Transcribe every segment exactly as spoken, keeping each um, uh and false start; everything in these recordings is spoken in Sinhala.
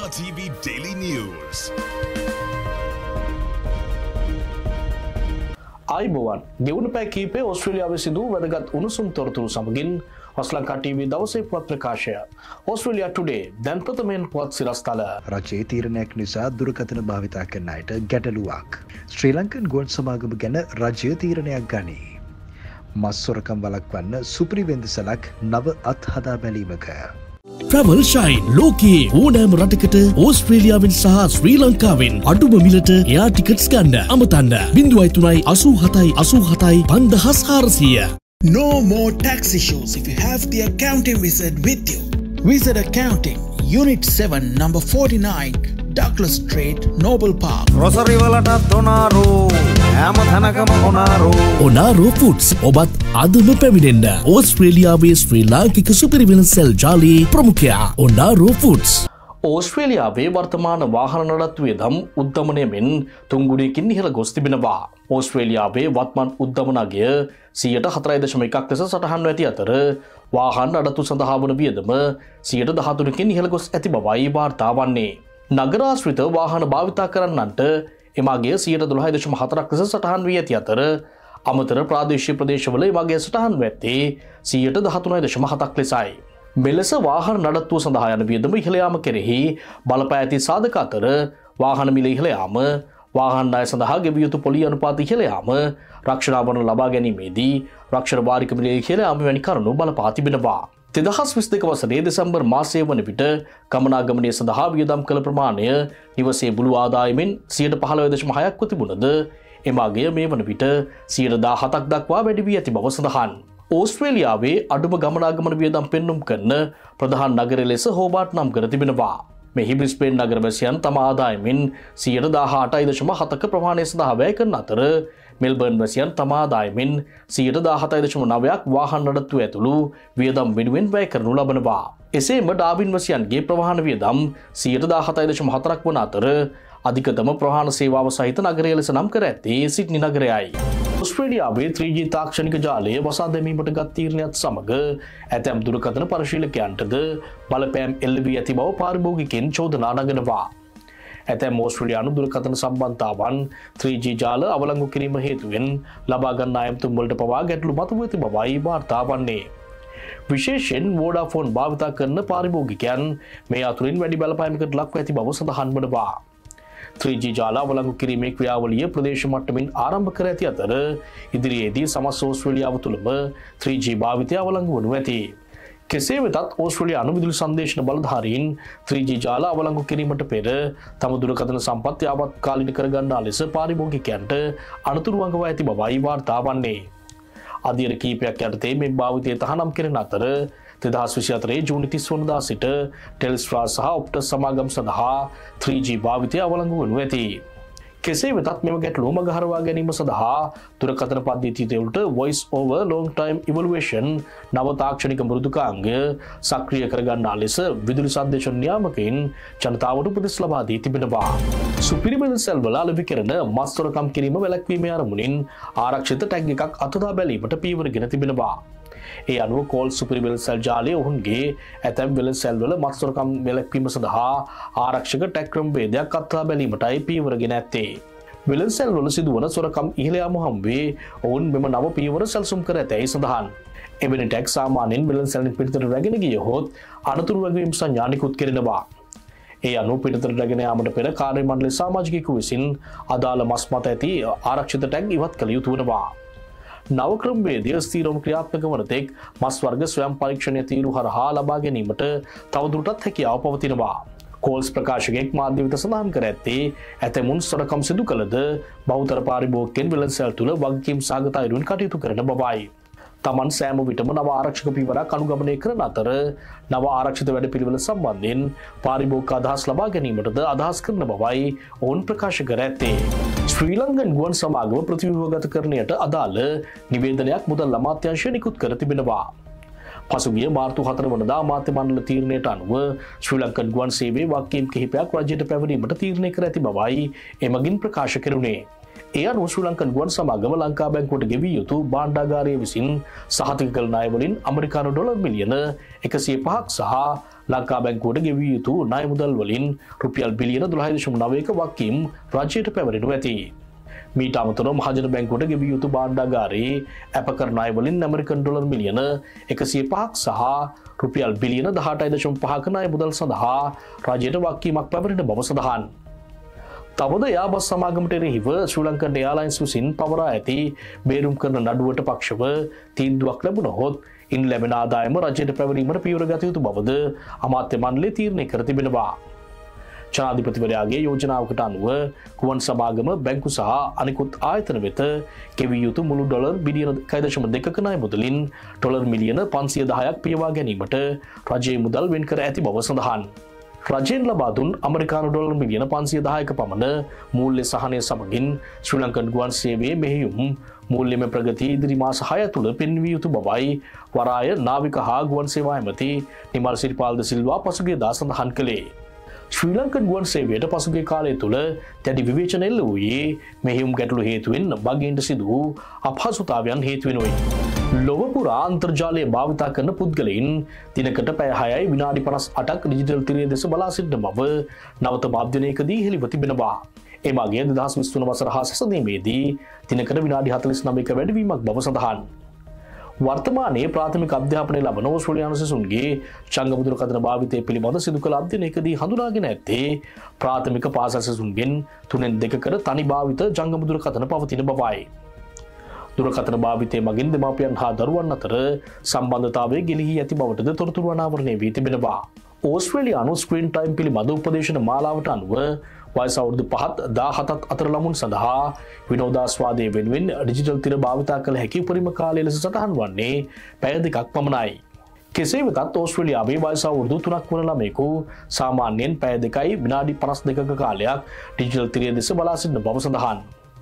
R T V Daily News. ආයිබෝවන් ගෙවුණු පැය කීපේ ඕස්ට්‍රේලියාවේ සිදු වැදගත් උණුසුම් තොරතුරු සමගින් ඔස්ලංකා ටීවී දවසේ පුවත් ප්‍රකාශය. ඕස්ට්‍රේලියා ටුඩේ දැන් ප්‍රථමයෙන් පුවත් සිරස්තල. රජයේ තීරණයක් නිසා දුරකථන භාවිතා කරන අයට ගැටලුවක්. ශ්‍රී ලංකන් ගුවන් සමාගම ගැන රජය තීරණයක් ගනී. මස් සොරකම් වළක්වන්න සුපිරි වෙළඳසැලක් නව අත්හදා බැලීමක. Travel Shine ලෝකයේ ඕනෑම රටකට ඕස්ට්‍රේලියාවෙන් සහ ශ්‍රී ලංකාවෙන් අඩුම මිලට එයා ටිකට්ස් ගන්න අමතන්න ज़ीरो तीन आठ आठ आठ आठ पाँच चार सौ पाँच. No more tax issues if you have the accounting wizard with you. Wizard Accounting, Unit seven, number forty-nine, Douglas Street, Noble Park. Rosary Valata Tonaro, Amathanakama Onaro. Onaro Foods, Obat Adama Peminenda, Australia based Sri Lanka Super Sell Jali, Promukya, Onaro Foods. ඕස්ට්‍රේලියාවේ වර්තමාන වාහන නඩත්තු වියදම් උද්ධමනය මෙන් තුන්ගුණයකින් ඉහළ ගොස් තිබෙනවා. ඕස්ට්‍රේලියාවේ වත්මන් උද්ධමනගය සියයට හතරයි දශම එකක් ලෙස සටහන්ව ඇති අතර වාහන නඩත්තු සඳහා වන වියදම සියයට දහතුනකින් ඉහළ ගොස් ඇති බවයි වාර්තා වන්නේ. නගරාශ්‍රිත වාහන භාවිතා කරන්නන්ට එමාගේ සියයට දොළහයි දශම හතරක් ලෙස සටහන් වී ඇති අතර අමතර ප්‍රාදේශීය ප්‍රදේශවල එමාගේ සටහන් ඇත්තේ සියයට දහතුනයි දශම හතක් ලෙසයි. මෙලෙස වාහන නඩත්තුව සඳහා යන වියදම ඉහළ යාම කෙරෙහි බලපෑ ඇති සාධක අතර වාහන මිල ඉහළ යාම, වාහන ණය සඳහා ගෙවිය යුතු පොලි අනුපාත ඉහළ යාම, රක්ෂණ ආභරණ ලබා ගැනීමේදී රක්ෂණ වාරික මිල ඉහළ යාම වැනි කරුණු බලපා තිබෙනවා. දෙදහස් විසිදෙක වසරේ දෙසැම්බර් මාසයේ වන විට ගමනාගමනය සඳහා වියදම් කළ ප්‍රමාණය නිවසේ බුළු ආදායමෙන් සියයට පහළොව දශම හයක්ව තිබුණද එමාගය මේ වන විට සියයට දාහතක් දක්වා වැඩි වී ඇති බව සඳහන්. ඕස්ට්‍රේලියාවේ අඩුම ගමනාගමන වියදම් පෙන්නුම් කරන ප්‍රධාන නගරය ලෙස හෝබාට් නම් කර තිබෙනවා. මෙහි බ්‍රිස්බේන් නගරවැසියන් තම ආදායමෙන් සියයට දාහඅටයි දශම හතක ප්‍රමාණය සඳහා වැය කරන අතර මෙල්බර්න් වැසියන් තම ආදායමෙන් සියයට දාහතයි දශම නවයක් වාහන නඩත්තුව ඇතුළු වියදම් වෙනුවෙන් වැය කරනු ලබනවා. එසේම ඩාවින් වැසියන්ගේ ප්‍රවාහන වියදම් සියයට දාහතයි දශම හතරක් වන අතර අධිකතම ප්‍රවාහන සේවාව සහිත නගරය ලෙස නම් කර ඇත්තේ සිඩ්නි නගරයයි. ඔස්ට්‍රේලියාවේ ත්‍රී ජී තාක්ෂණික ජාලය වසා දැමීමට ගත් තීරණයත් සමග ඇතැම් දුරකථන පරිශීලකයන්ටද බලපෑම් එල්ල වී ඇති බව පාරිභෝගිකයන් චෝදනා නගනවා. ඇතැම් ඕස්ට්‍රේලියානු දුරකථන සම්බන්ධතාවන් ත්‍රී ජී ජාල අවලංගු කිරීම හේතුවෙන් ලබා ගන්නා ඇමතුම් වලට පවා ගැටලු මතුව ඇති බවයි වාර්තා වන්නේ. විශේෂයෙන් වෝඩාෆෝන් භාවිතා කරන පාරිභෝගිකයන් මේ අතුරින් වැඩි බලපෑමකට ලක්ව ඇති බව සඳහන් වනවා. ත්‍රී ජී ජාල අවලංගු කිරීමේ ක්‍රියාවලිය ප්‍රදේශ මට්ටමින් ආරම්භ කර ඇති අතර ඉදිරියේදී සමස්ත ඕස්ට්‍රේලියාව තුළම ත්‍රී ජී භාවිතය අවලංගු වනු ඇති. කෙසේ වෙතත් ඕස්ට්‍රේලියානු විදුලි සංදේශන බලධාරීන් ත්‍රී ජී ජාල අවලංගු කිරීමට පෙර තම දුරකථන සම්පත් යාවත්කාලින කරගන්නා ලෙස පාරිභෝගිකයන්ට අනතුරු අඟවා ඇති බවයි වාර්තා වන්නේ. අධීර කීපයක් යටතේ මේ භාවිතය තහනම් කෙරෙන අතර දෙදහස් විසිහතරේ ජූනි තිස් වනදා සිට ටෙල්ස්ට්‍රා සහ ඔප්ටස් සමාගම් සඳහා ත්‍රී ජී භාවිතය අවලංගු වනු ඇති. කෙසේ වෙතත් මෙම ගැටලුව මගහරවා ගැනීම සඳහා දුරකථන පද්ධතිවලට voice over long time evaluation නව තාක්ෂණික මෘදුකාංගය සක්‍රිය කරගන්නා ලෙස විදුලි සංදේශන නියාමකයින් ජනතාවට උපදෙස් ලබා දී තිබෙනවා. සුපිරි වෙළඳසැල්වල අලෙවි කරන මස් සොරකම් කිරීම වැළැක්වීමේ අරමුණින් ආරක්ෂිත ටැග් එකක් අතදා බැලීමට පියවරගෙන තිබෙනවා. ඒ අනුව කෝල් සුපිරි වෙළඳසැල් ජාලය ඔවුන්ගේ ඇතැම් වෙළඳසැල්වල මස් සොරකම් වැළැක්වීම සඳහා ආරක්ෂක ටැග් ක්‍රමවේදයක් අත්හදා බැලීමටයි පියවරගෙන ඇත්තේ. වෙළඳසැල්වල සිදුවන සොරකම් ඉහළ යාම හමුවේ ඔවුන් මෙම නව පියවර සැලසුම් කර ඇතැයි සඳහන්. එවැනි ටැග් සාමාන්‍යයෙන් වෙළඳසැලෙන් පිටතට රැගෙන ගියහොත් අනතුරු වැගවීම් සංඥා නිකුත් කෙරෙනවා. ඒ අනුව පිටතට රැගෙන යාමට පෙර කාර්ය මණ්ඩලයේ සමාජිකයෙකු විසින් අදාළ මස් මත ඇති ආරක්ෂිත ටැග් ඉවත් කළ යුතු වෙනවා. නව ක්‍රමවේදය ස්ථීරවම ක්‍රියාත්මක වන තෙක් මස් වර්ග ස්වයං පරීක්ෂණය තීරු හරහා ලබා ගැනීමට තවදුරටත් හැකියාව පවතිනවා. කෝල්ස් ප්‍රකාශකයෙක් මාධ්‍ය වෙත සඳහන් කර ඇත්තේ ඇතැමුන් සොරකම් සිදු කළද බහුතර පාරිභෝගිකයන් වෙළඳසැල් තුළ වගකීම් සහගත අයුරින් කටයුතු කරන බවයි. තමන් සෑම විටම නව ආරක්ෂක පියවරක් අනුගමනය කරන අතර නව ආරක්ෂිත වැඩපිළිවෙල සම්බන්ධයෙන් පාරිභෝගික අදහස් ලබා ගැනීමටද අදහස් කරන බවයි ඔවුන් ප්‍රකාශ කර ඇත්තේ. ශ්‍රී ලංකන් ගුවන් සමාගම ප්‍රතිව්‍යුහගත කරණයට අදාළ නිවේදනයක් මුදල් අමාත්‍යාංශය නිකුත් කර තිබෙනවා. පසුගිය මාර්තු හතර වනදා අමාත්‍ය මණ්ඩල තීරණයට අනුව ශ්‍රී ලංකන් ගුවන් සේවයේ වගකීම් කිහිපයක් රජයට පැවරීමට තීරණය කර ඇති බවයි එමගින් ප්‍රකාශ කෙරුණේ. ඒ අනුව ශ්‍රී ලංකන් ගුවන් සමාගම ලංකා බැංකුවට ගෙවිය යුතු භාණ්ඩාගාරය විසින් සහතික කළ ණය වලින් ඇමරිකානු ඩොලර් මිලියන එකසිය පහක් සහ ලංකා බැංකුවට ගෙවිය යුතු ණය මුදල් වලින් රුපියල් බිලියන දොළහ දශම නවයක වගකීම් රජයට පැවරෙනු ඇති. මීට අමතරව මහජන බැංකුවට ගෙවිය යුතු භාණ්ඩාගාරයේ අපකර ණය වලින් ඇමරිකන් ඩොලර් මිලියන එකසිය පහක් සහ රුපියල් බිලියන දහඅටයි දශම පහක ණය මුදල් සඳහා රජයට වගකීමක් පැවරෙන බව සඳහන්. තවද යාබස් සමාගමට එරෙහිව ශ්‍රී ලංකන් එයාලයින්ස් විසින් පවරා ඇති බේරුම් කරන නඩුවට පක්ෂව තීන්දුවක් ලැබුණහොත් ඉන් ලැබෙන ආදායම රජයට පැවරීමට පියවර ගත යුතු බවද අමාත්‍ය මණ්ඩලය තීරණය කර තිබෙනවා. ජනාධිපතිවරයාගේ යෝජනාවකට අනුව ගුවන් සමාගම බැංකු සහ අනිකුත් ආයතන වෙත ගෙවිය යුතු මුළු ඩොලර් බිලියන එකයි දශම දෙකක ණය මුදලින් ඩොලර් මිලියන පන්සිය දහයක් පියවා ගැනීමට රජයේ මුදල් වෙන් කර ඇති බව සඳහන්. රජයෙන් ලබා දුන් ඇමරිකානු ඩොලර් මිලියන පන්සිය දහයක පමණ මූල්‍ය සහනය සමගින් ශ්‍රී ලංකන් ගුවන් සේවයේ මෙහෙයුම් මූල්‍යමය ප්‍රගතිය ඉදිරි මාස හය තුළ පෙන්විය යුතු බවයි වරාය නාවික හා ගුවන් සේවා ඇමති නිමල් සිරිපාල් ද සිල්වා පසුගියදා සඳහන් කළේ. ශ්‍රී ලංකන් ගුවන් සේවයට පසුගිය කාලය තුළ දැඩි විවේචන එල්ල වූයේ මෙහෙයුම් ගැටලු හේතුවෙන් බගීන්ට සිදු වූ අපහසුතාවයන් හේතුවෙනුයි. ලොව පුරා අන්තර්ජාලය භාවිතා කරන පුද්ගලයින් දිනකට පැය හයයි විනාඩි පනස් අටක් ඩිජිටල් තිරය දෙස බලා සිටින බව නවතම අධ්‍යයනයකදී හෙළිව තිබෙනවා. එමගේ දෙදහස් විස්තුන වසර හා සැසඳීමේදී දිනකට විනාඩි හතළිස් නවයක වැඩිවීමක් බව සඳහන්. වර්තමානයේ ප්‍රාථමික අධ්‍යාපනය ලබන ඕස්ට්‍රේලියානු සිසුන්ගේ ජංගම දුරකථන භාවිතය පිළිබඳ සිදු කළ අධ්‍යයනයකදී හඳුනාගෙන ඇත්තේ ප්‍රාථමික පාසල් සිසුන්ගෙන් තුනෙන් දෙකකට තනි භාවිත ජංගම දුරකථන පවතින බවයි. දුරකථන භාවිතය මගින් දෙමාපියන් හා දරුවන් අතර සම්බන්ධතාවය ගිලිහී ඇති බවටද තොරතුරු අනාවරණය වී තිබෙනවා. ඕස්ට්‍රේලියානු ස්ක්‍රීන් ටයිම් පිළිබඳ උපදේශන මාලාවට අනුව වයස අවුරුදු පහත් දාහතත් අතර ළමුන් සඳහා විනෝදාස්වාදය වෙනුවෙන් ඩිජිටල් තිර භාවිතා කළ හැකි උපරිම කාලය ලෙස සටහන් වන්නේ පැය දෙකක් පමණයි. කෙසේ වෙතත් ඕස්ට්‍රේලියාවේ වයස අවුරුදු තුනක් වන ළමයෙකු සාමාන්‍යයෙන් පැය දෙකයි විනාඩි පනස් දෙකක කාලයක් ඩිජිටල් තිරය දෙස බලා සිටින බව සඳහන්.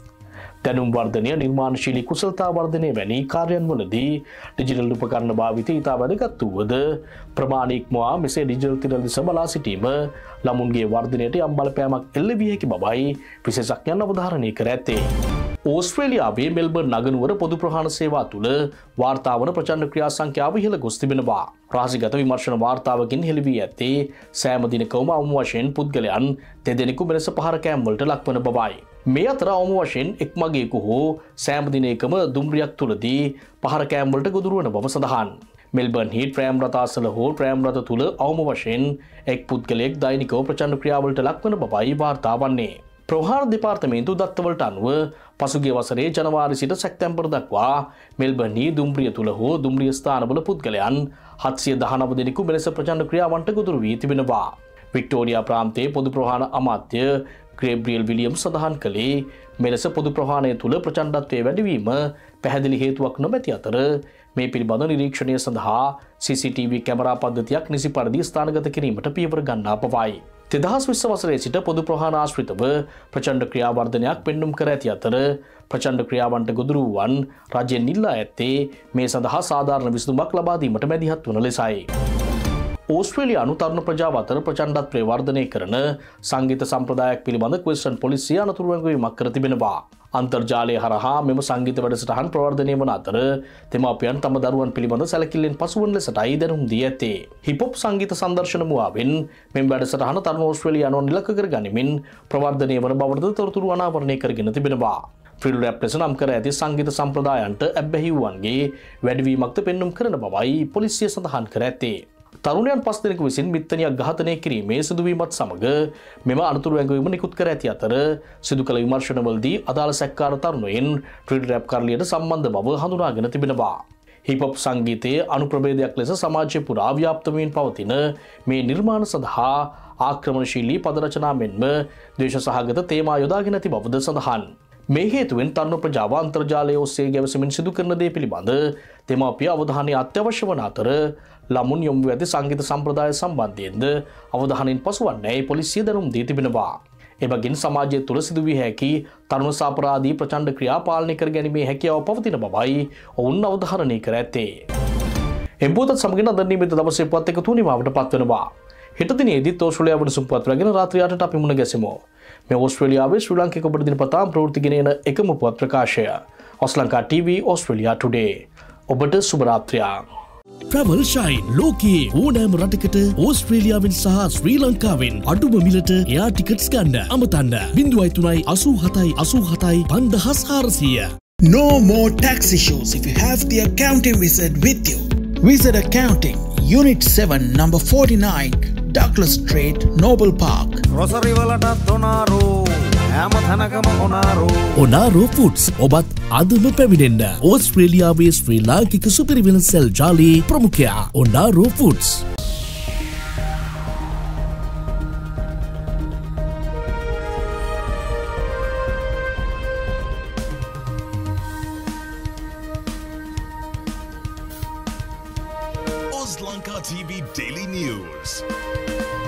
දැනුම් වර්ධනය, නිර්මාණශීලී කුසලතා වර්ධනය වැනි කාර්යන්වලදී ඩිජිටල් උපකරණ භාවිතය ඉතා වැදගත් වූවද ප්‍රමාණ ඉක්මවා මෙසේ ඩිජිටල් තිර දෙස බලා සිටීම ළමුන්ගේ වර්ධනයට යම් බලපෑමක් එල්ල විය හැකි බවයි විශේෂඥයන් අවධාරණය කර ඇත්තේ. ඕස්ට්‍රේලියාවේ මෙල්බර්න් නගනුවර පොදු ප්‍රහාණ සේවා තුළ වාර්තා වන ප්‍රචණ්ඩ ක්‍රියා සංඛ්‍යාව ඉහළ ගොස් තිබෙනවා. රහසිගත විමර්ශන වාර්තාවකින් හෙළි වී ඇත්තේ සෑම දිනකවම අවම වශයෙන් පුද්ගලයන් දෙදෙනෙකු මෙලෙස පහර කෑම්වලට ලක්වන බවයි. මේ අතර අවම වශයෙන් එක් මගේකු හෝ සෑම දිනයකම දුම්රියක් තුළදී පහර කෑම්වලට ගොදුරු වන බව සඳහන්. මෙල්බර්න් හි ට්‍රෑම් රථ අසල හෝ ට්‍රෑම් රථ තුළ අවම වශයෙන් එක් පුද්ගලයෙක් දෛනිකව ප්‍රචණ්ඩ ක්‍රියාවලට ලක්වන බවයි වාර්තා වන්නේ. ප්‍රහාණ දෙපාර්තමේන්තු දත්තවලට අනුව පසුගිය වසරේ ජනවාරි සිට සැප්තැම්බර් දක්වා මෙල්බර්න් හි දුම්රිය තුළ හෝ දුම්රිය ස්ථානවල පුද්ගලයන් හත්සිය දහනව දෙනෙකු මෙලෙස ප්‍රචණ්ඩ ක්‍රියාවන්ට ගොදුරු වී තිබෙනවා. වික්ටෝරියා ප්‍රාන්තයේ පොදු ප්‍රහාණ අමාත්‍ය ග්‍රේබ්‍රියල් විලියම් සඳහන් කළේ මෙලෙස පොදු ප්‍රහාණය තුළ ප්‍රචණ්ඩත්වයේ වැඩිවීම පැහැදිලි හේතුවක් නොමැති අතර මේ පිළිබඳ නිරීක්ෂණය සඳහා සී සී ටී වී කැමරා පද්ධතියක් නිසි පරිදි ස්ථානගත කිරීමට පියවර ගන්නා බවයි. දෙදහස් විස්ස වසරේ සිට පොදු ප්‍රහාණ ආශ්‍රිතව ප්‍රචණ්ඩ ක්‍රියාවර්ධනයක් පෙන්නුම් කර ඇති අතර ප්‍රචණ්ඩ ක්‍රියාවන්ට ගොදුරු වූවන් රජයෙන් ඉල්ලා ඇත්තේ මේ සඳහා සාධාරණ විසඳුමක් ලබා දීමට මැදිහත් වන ලෙසයි. ඕස්ට්‍රේලියානු තරුණ ප්‍රජාව අතර ප්‍රචණ්ඩත්වය වර්ධනය කරන සංගීත සම්ප්‍රදායක් පිළිබඳ ක්වෙස්ටන් පොලිසිය අනතුරු වැඟවීමක් කර තිබෙනවා. අන්තර්ජාලය හරහා මෙම සංගීත වැඩසටහන් ප්‍රවර්ධනය වන අතර දෙමාපියන් තම දරුවන් පිළිබඳ සැලකිල්ලෙන් පසුවන ලෙසටයි දැනුම් දී ඇත්තේ. හිපොප් සංගීත සංදර්ශන මුවාවෙන් මෙම වැඩසටහන තරුණ ඕස්ට්‍රේලියානුවන් ඉලක්ක කර ගනිමින් ප්‍රවර්ධනය වන බවටද තොරතුරු අනාවරණය කරගෙන තිබෙනවා. ෆ්‍රිල් රැප් ලෙස නම් කර ඇති සංගීත සම්ප්‍රදායන්ට ඇබ්බැහි වූවන්ගේ වැඩිවීමක්ද පෙන්නුම් කරන බවයි පොලිසිය සඳහන් කර ඇත්තේ. තරුණයන් පස් දෙනෙකු විසින් මිත්තනියක් ඝාතනය කිරීමේ සිදුවීමත් සමග මෙම අනතුරු වැඟවීම නිකුත් කර ඇති අතර සිදු කළ විමර්ශනවලදී අදාළ සැකකාර තරුණයින් ෆ්‍රිල් රැප් කරලියට සම්බන්ධ බව හඳුනාගෙන තිබෙනවා. හිපොප් සංගීතයේ අනුප්‍රභේදයක් ලෙස සමාජය පුරා ව්‍යාප්ත වමින් පවතින මේ නිර්මාණ සඳහා ආක්‍රමණශීලී පද රචනා මෙන්ම ද්වේෂ සහගත තේමා යොදාගෙන ඇති බවද සඳහන්. මේ හේතුවෙන් තරුණ ප්‍රජාව අන්තර්ජාලය ඔස්සේ ගැවසෙමින් සිදු කරන දේ පිළිබඳ දෙමාපිය අවධානය අත්‍යවශ්‍ය වන අතර ළමුන් යොමු ඇති සංගීත සම්ප්‍රදාය සම්බන්ධයෙන්ද අවධානයෙන් පසුවන්නේ පොලිසිය දැනුම් දී තිබෙනවා. එබැගින් සමාජය තුළ සිදුවිය හැකි තරුණ සාපරාධී ප්‍රචණ්ඩ ක්‍රියා පාලනය කර ගැනීමේ හැකියාව පවතින බවයි ඔවුන් අවධාරණය කර ඇත්තේ. එම්බෝතත් සමගින් අද නියමිත දවසේ පුවත් එකතු නිමාවට පත්වනවා. හෙට දිනේදීත් ඕස්ට්‍රේලියාව වෙනසුම් පුවත් රැගෙන රාත්‍රී අටට අපි මුණ ගැසෙමු. මේ ඕස්ට්‍රේලියාවේ ශ්‍රී ලාංකික ඔබට දිනපතා ප්‍රවෘත්ති ගෙන එන එකම පුවත් ප්‍රකාශය ඔස්ලංකා ටීවී ඕස්ට්‍රේලියා ටුඩේ. ඔබට සුබ රාත්‍රියක්. Travel Shine ලෝකයේ ඕනෑම රටකට ඕස්ට්‍රේලියාවෙන් සහ ශ්‍රී ලංකාවෙන් අඩුම මිලට එයා ටිකට්ස් ගන්න. අමතන්න බිංදුවයි තුනයි අසූ හතයි අසූ හතයි පන්දහස් හාරසීය. No more tax issues if you have the accounting wizard with you. Wizard Accounting, Unit seven, number forty-nine, Douglas Street, Noble Park. රොසරි වලටත් දොනාරෝ හැම තැනකම ඔනාරෝ. ඔනාරෝ ෆුඩ්ස් ඔබත් අදම පැමිණෙන්න. ඕස්ට්‍රේලියාවේ ශ්‍රී ලාංකික සුපිරිවෙළ සෙල් ජාලයේ ප්‍රමුඛයා Onaro foods. Sri Lanka T V Daily News.